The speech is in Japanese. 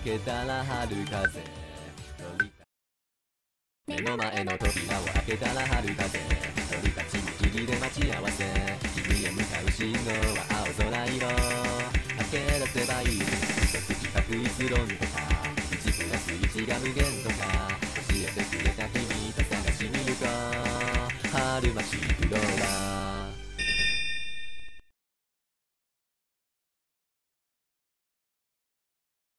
けたら春風目の前の扉を開けたら春風鳥たちも霧で待ち合わせ君へ向かう信号は青空色駆け出せばいい一つ比較一論とか1プラス1が無限とか教えてくれた君と探しに行こう春巻きフローラー